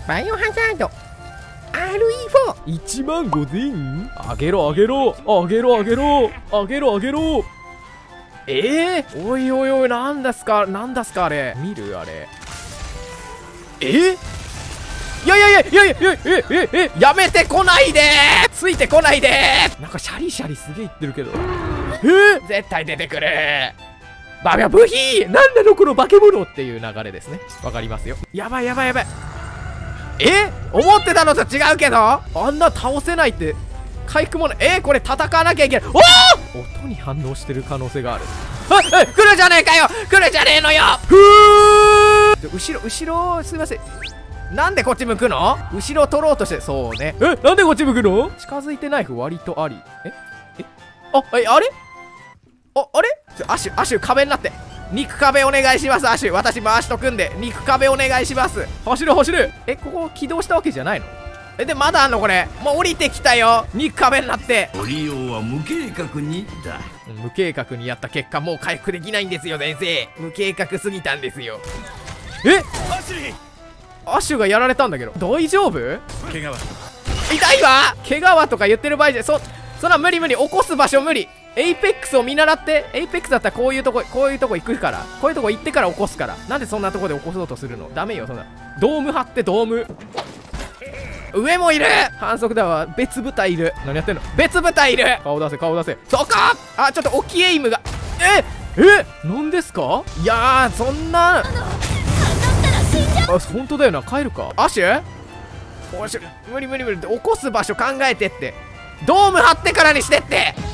バイオハザード RE4 15000あげろあげろあげろあげろあげろあげろ。おいおいおい、なんですかあれ。見るあれ。いやいやいやいやいややめてこないでー、ついてこないでー。なんかシャリシャリすげえ言ってるけど、絶対出てくるバビャブヒー、なんなのこの化け物っていう流れですね。わかりますよ。やばいやばいやばい。思ってたのと違うけど、あんな倒せないって回復もない。これ戦わなきゃいけない。おお、音に反応してる可能性がある。来るじゃねえかよ、来るじゃねえのよ。後ろすいません。なんでこっち向くの？後ろ取ろうとして。そうね。なんでこっち向くの？近づいてナイフ割とあり。あれあれアシュ壁になって。肉壁お願いします。アシュ、私回しとくんで肉壁お願いします。走る。ここ起動したわけじゃないの？でまだあんのこれ。もう降りてきたよ、肉壁になって。 降りようは無計画にだ。 無計画にやった結果もう回復できないんですよ先生。無計画すぎたんですよ。アシュがやられたんだけど大丈夫？ 怪我は痛いわ。怪我はとか言ってる場合じゃそんな無理起こす場所無理。エイペックスを見習って。エイペックスだったらこういうとこ行くから、こういうとこ行ってから起こすから。なんでそんなとこで起こそうとするの？ダメよそんな。ドーム張って。ドーム上もいる。反則だわ。別部隊いる。何やってんの？別部隊いる。顔出せ。そこ。ちょっと大きいエイムが。なんですか？いやーそんな。本当だよな。帰るかアシュ。無理起こす場所考えてって。ドーム張ってからにしてって。